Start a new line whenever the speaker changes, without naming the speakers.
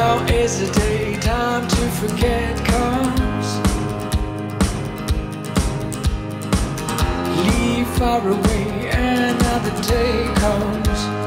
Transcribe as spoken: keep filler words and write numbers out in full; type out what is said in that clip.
Now is the day, time to forget comes. Leave far away, another day comes.